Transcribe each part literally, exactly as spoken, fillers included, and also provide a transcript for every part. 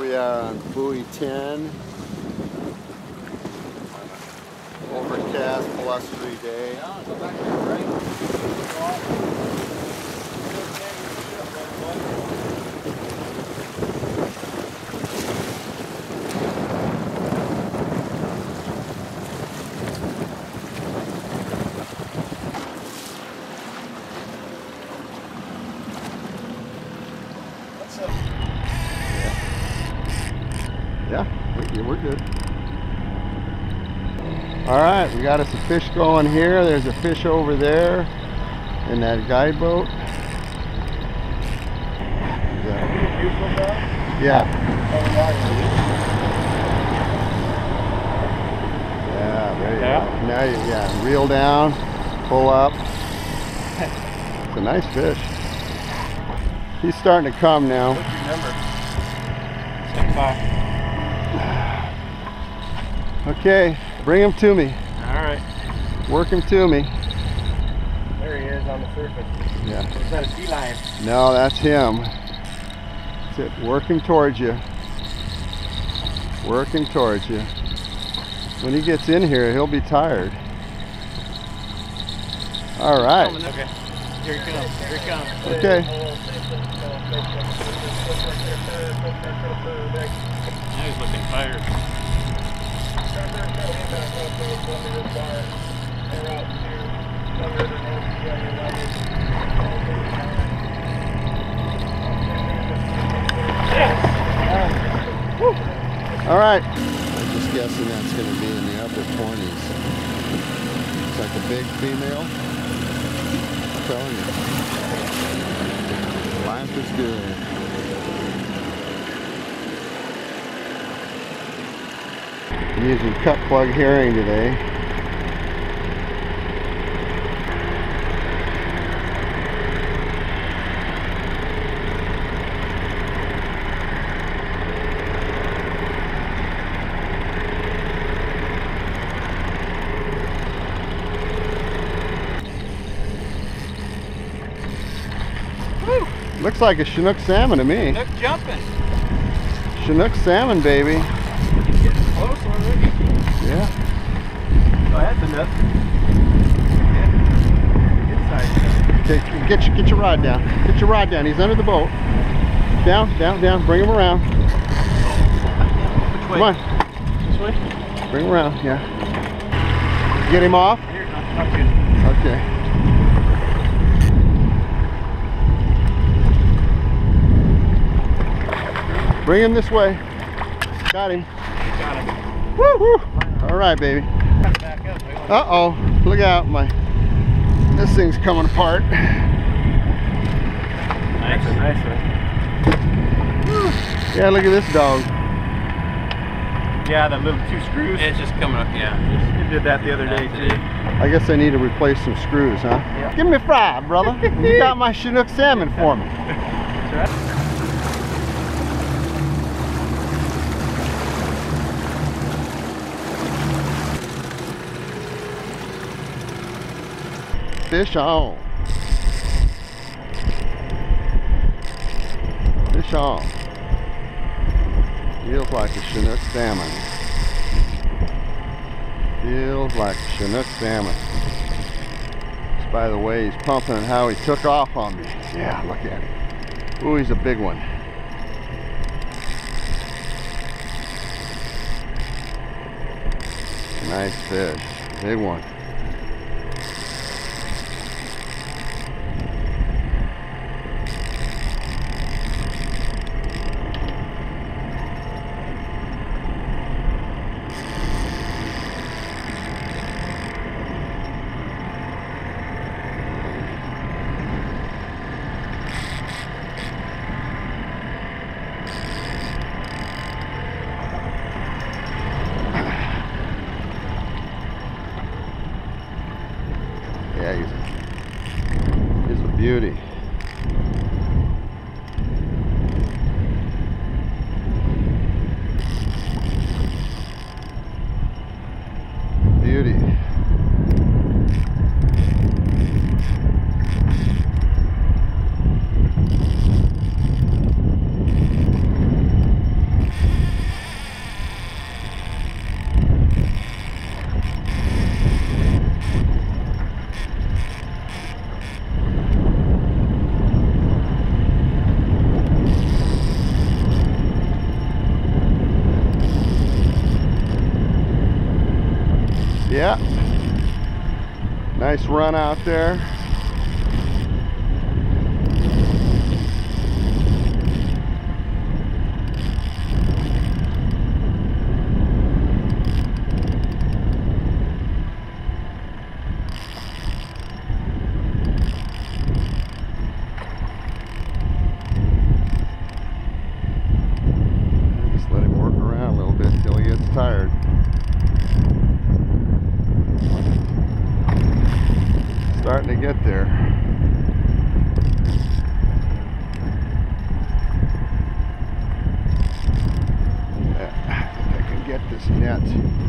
we are on buoy ten. Overcast, blustery day. Yeah, we're, we're good. All right, we got us a fish going here. There's a fish over there in that guide boat. Yeah. Yeah, there you yeah. go. Now you, yeah, reel down, pull up. It's a nice fish. He's starting to come now. What's your number? seventy-five. Okay, bring him to me. All right. Work him to me. There he is on the surface. Yeah. Is that a sea lion? No, that's him. That's it. Working towards you. Working towards you. When he gets in here, he'll be tired. All right. Okay. Here he comes. Here he comes. Okay. Now he's looking tired. All right. I'm just guessing that's going to be in the upper twenties. It's like a big female. I'm telling you. Life is good. I'm using cut plug herring today. Woo! Looks like a Chinook salmon to me. Chinook jumping. Chinook salmon, baby. He's getting close already. Yeah. Oh, that's enough. Yeah. Good size. Okay, get your, get your rod down. Get your rod down. He's under the boat. Down, down, down. Bring him around. Which way? Come on. This way? Bring him around. Yeah. Get him off. Here, not, not good. Okay. Bring him this way. Got him. Got him. Woo woo. All right, baby. Back up. Uh oh. Look out, my. This thing's coming apart. Nice, nice one. Yeah, look at this dog. Yeah, the little two screws. It's just coming up, yeah. You did that the other day too. I guess I need to replace some screws, huh? Yeah. Give me a fry, brother. You got my Chinook salmon for me. That's right. Fish on. Fish on. Feels like a Chinook salmon. Feels like a Chinook salmon. Just by the way he's pumping and how he took off on me. Yeah, look at him. Ooh, he's a big one. Nice fish. Big one. Yeah, he's a, he's a beauty. Beauty. Nice run out there. Just let him work around a little bit until he gets tired. Starting to get there. Yeah, I think I can get this net.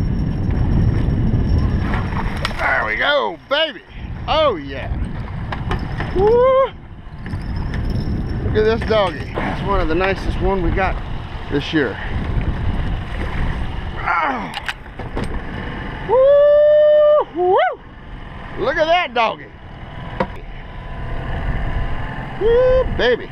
There we go, baby. Oh yeah. Woo! Look at this doggy. It's one of the nicest one we got this year. Oh. Woo! Woo! Look at that doggy. Woo, baby.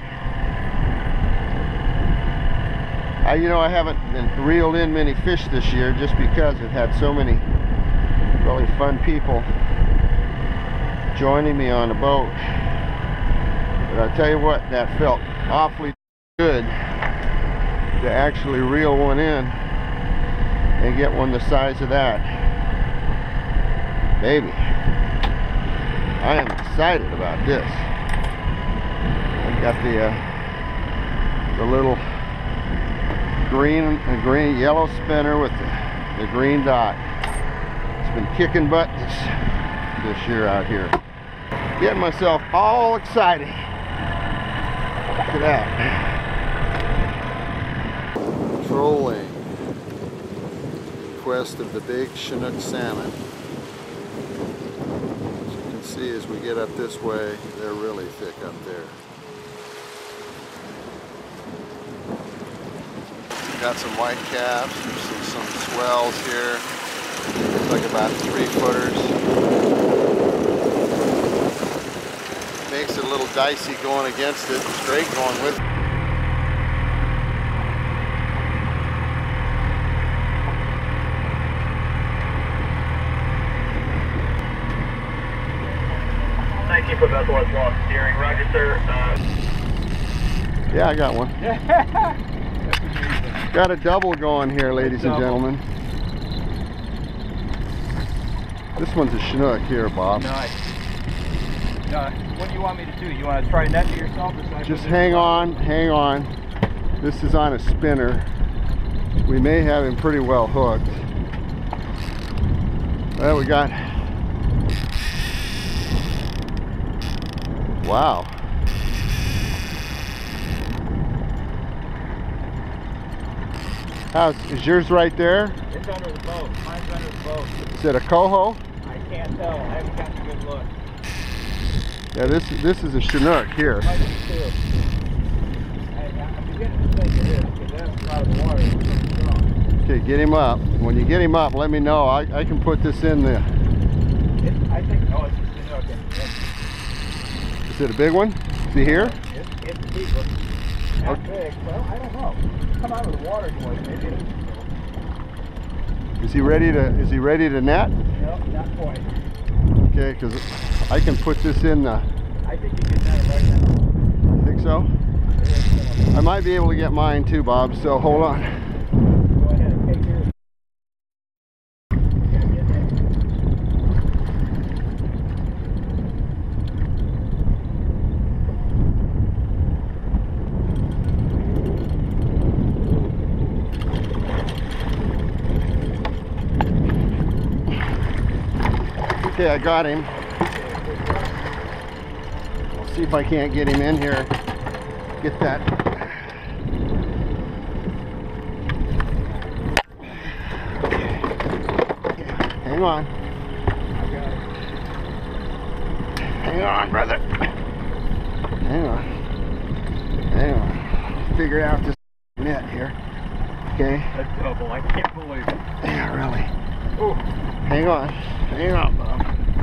I, you know, I haven't been reeled in many fish this year just because I've had so many really fun people joining me on the boat. But I tell you what, that felt awfully good to actually reel one in and get one the size of that. Baby. I am excited about this. I've got the uh, the little green, uh, green, yellow spinner with the, the green dot. It's been kicking butt this this year out here. Getting myself all excited. Look at that. Trolling in quest of the big Chinook salmon. See, as we get up this way, they're really thick up there. Got some white caps, some, some swells here. Looks like about three footers. Makes it a little dicey going against it, straight going with it. Keep about the what's lost steering. Roger, sir. Uh, yeah, I got one. Got a double going here, ladies and gentlemen. This one's a Chinook here, Bob. Nice. Uh, what do you want me to do? You want to try net to yourself? Or just hang on, hang on. This is on a spinner. We may have him pretty well hooked. Well, we got... Wow. How's, is yours right there? It's under the boat. Mine's under the boat. Is it a coho? I can't tell. I haven't gotten a good look. Yeah, this this is a Chinook here. Might be too. I, I'm beginning to think it is because that's out of the water. It's pretty strong. Okay, get him up. When you get him up, let me know. I, I can put this in the... It, I think, oh, it's a Chinook. It's, Is it a big one? Is he here? It's, it's a big one. Not Okay. big. Well, I don't know. Come out of the water, boy. Maybe it is. Is he ready to? Is he ready to net? No, not quite. Okay, because I can put this in the. I think you can net it right now. You think so? I might be able to get mine too, Bob. So hold on. Go ahead and take yours. Yeah, get there. Okay, I got him. I'll see if I can't get him in here. Get that. Hang on. Hang on, brother. Hang on. Hang on. Figure out this net here. Okay. That's double. I can't believe it. Yeah, really. Oh. Hang on. Hang on, Bob.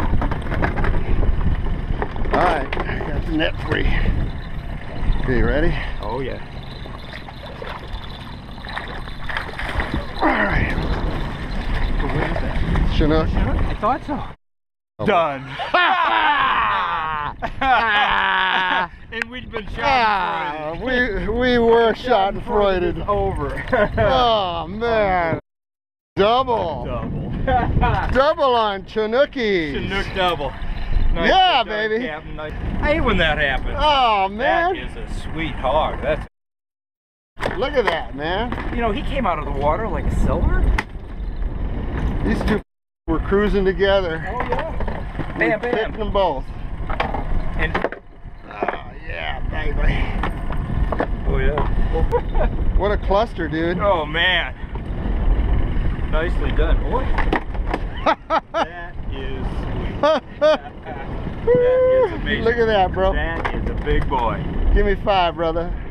Alright, I got the net free. Okay, you ready? Oh, yeah. Alright. So where is that? Chinook. I thought so. Done. And we'd been shot Ah, and we we were shot and Freuded. Freuded. Over. Oh man, double, Double. double on Chinookies. Chinook double. Nice Yeah, done, baby. Captain. Nice. I hate when that happens. Oh man, That is a sweet hog. That's. look at that, man. You know, he came out of the water like a silver. These two were cruising together. Oh yeah. We Bam, picked bam. them both. And Oh yeah, baby. oh yeah. What a cluster, dude. Oh man. Nicely done, boy. That is sweet. That is amazing. Look at that, bro. That is a big boy. Give me five, brother.